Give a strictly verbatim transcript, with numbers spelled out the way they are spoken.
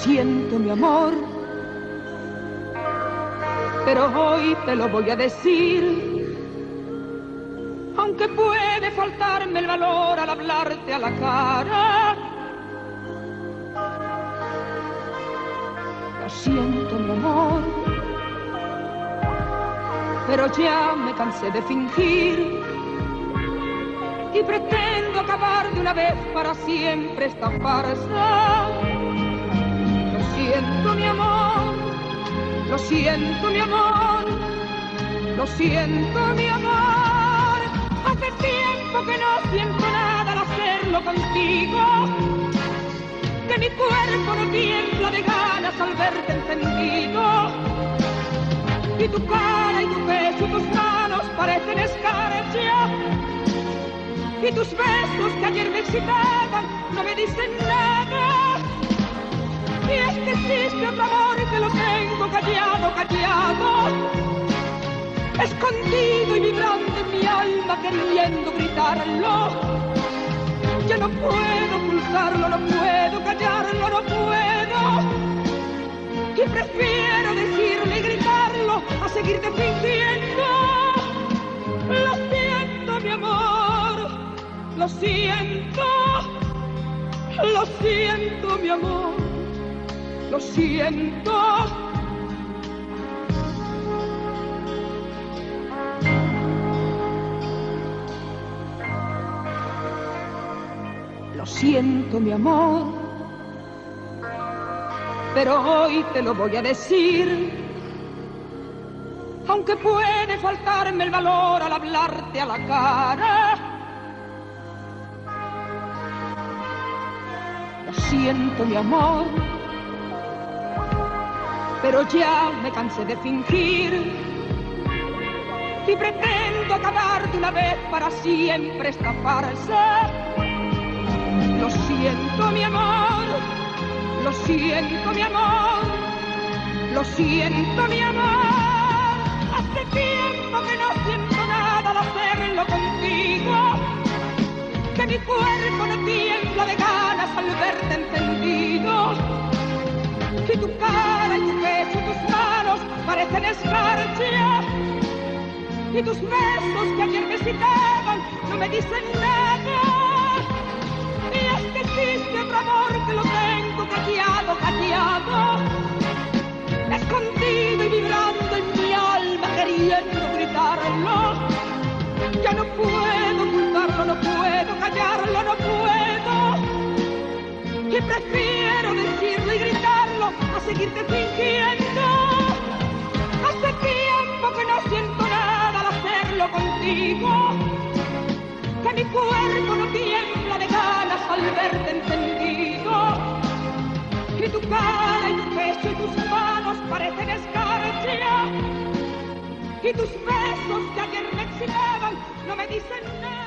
siento, mi amor, pero hoy te lo voy a decir, aunque puede faltarme el valor al hablarte a la cara. Lo siento, mi amor, pero ya me cansé de fingir y pretendo acabar de una vez para siempre esta farsa. Lo siento, mi amor, lo siento, mi amor, lo siento, mi amor. Hace tiempo que no siento nada al hacerlo contigo, que mi cuerpo no tiembla de ganas al verte encendido. Y tu cara y tu pecho y tus manos parecen escarcha, y tus besos que ayer me excitaban no me dicen nada. Y es que existe otro amor que lo tengo callado, callado, escondido y vibrante en mi alma queriendo gritarlo. Ya no puedo ocultarlo, no puedo callarlo, no puedo. Y prefiero decirle y gritarlo a seguirte fingiendo. Lo siento, mi amor, lo siento, lo siento, mi amor, lo siento. Lo siento, mi amor, pero hoy te lo voy a decir, aunque puede faltarme el valor al hablarte a la cara. Lo siento, mi amor, pero ya me cansé de fingir y pretendo acabar de una vez para siempre esta farsa. Lo siento, mi amor, lo siento, mi amor, lo siento, mi amor. Hace tiempo que no siento nada al hacerlo contigo, que mi cuerpo no tiembla de ganas al verte encendido. Y tu cara y tu pecho y tus manos parecen escarcha, y tus besos que ayer me excitaban no me dicen nada. Y es que existe otro amor que lo tengo callado, callado, escondido y vibrando en mi alma queriendo gritarlo. Ya no puedo ocultarlo, no puedo callarlo, no puedo. Y prefiero decirlo y gritarlo a seguirte fingiendo. Hace tiempo que no siento nada al hacerlo contigo, que mi cuerpo no tiembla de ganas al verte encendido. Y tu cara y tu pecho y tus manos parecen escarcha, y tus besos que ayer me excitaban no me dicen nada.